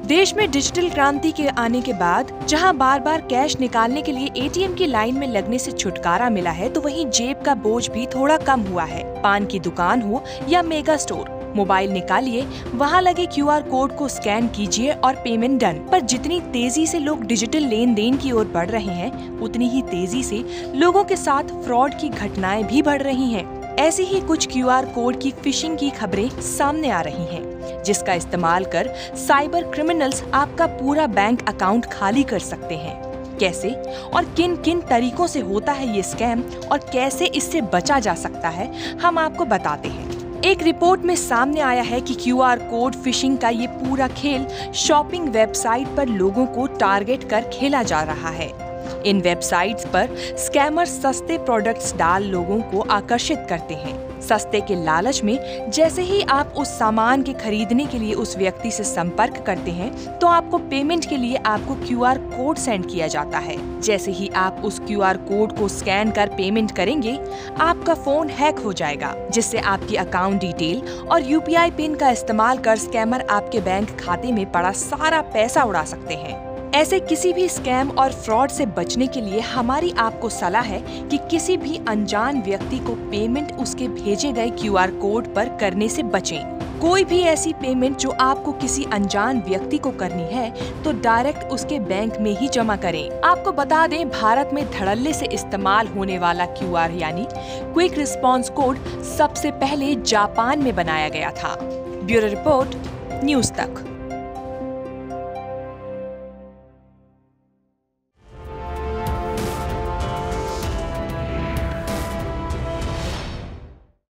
देश में डिजिटल क्रांति के आने के बाद जहां बार बार कैश निकालने के लिए एटीएम की लाइन में लगने से छुटकारा मिला है, तो वहीं जेब का बोझ भी थोड़ा कम हुआ है। पान की दुकान हो या मेगा स्टोर, मोबाइल निकालिए, वहां लगे क्यूआर कोड को स्कैन कीजिए और पेमेंट डन। पर जितनी तेजी से लोग डिजिटल लेन देन की ओर बढ़ रहे हैं, उतनी ही तेजी से लोगों के साथ फ्रॉड की घटनाएं भी बढ़ रही हैं। ऐसी ही कुछ क्यूआर कोड की फिशिंग की खबरें सामने आ रही हैं, जिसका इस्तेमाल कर साइबर क्रिमिनल्स आपका पूरा बैंक अकाउंट खाली कर सकते हैं। कैसे और किन किन तरीकों से होता है ये स्कैम और कैसे इससे बचा जा सकता है, हम आपको बताते हैं। एक रिपोर्ट में सामने आया है कि क्यूआर कोड फिशिंग का ये पूरा खेल शॉपिंग वेबसाइट पर लोगों को टारगेट कर खेला जा रहा है। इन वेबसाइट्स पर स्कैमर्स सस्ते प्रोडक्ट्स डाल लोगों को आकर्षित करते हैं। सस्ते के लालच में जैसे ही आप उस सामान के खरीदने के लिए उस व्यक्ति से संपर्क करते हैं, तो आपको पेमेंट के लिए आपको क्यूआर कोड सेंड किया जाता है। जैसे ही आप उस क्यूआर कोड को स्कैन कर पेमेंट करेंगे, आपका फोन हैक हो जाएगा, जिससे आपकी अकाउंट डिटेल और यूपीआई पिन का इस्तेमाल कर स्कैमर आपके बैंक खाते में पड़ा सारा पैसा उड़ा सकते हैं। ऐसे किसी भी स्कैम और फ्रॉड से बचने के लिए हमारी आपको सलाह है कि किसी भी अनजान व्यक्ति को पेमेंट उसके भेजे गए क्यूआर कोड पर करने से बचें। कोई भी ऐसी पेमेंट जो आपको किसी अनजान व्यक्ति को करनी है, तो डायरेक्ट उसके बैंक में ही जमा करें। आपको बता दें, भारत में धड़ल्ले से इस्तेमाल होने वाला क्यूआर यानी क्विक रिस्पॉन्स कोड सबसे पहले जापान में बनाया गया था। ब्यूरो रिपोर्ट, न्यूज़ तक।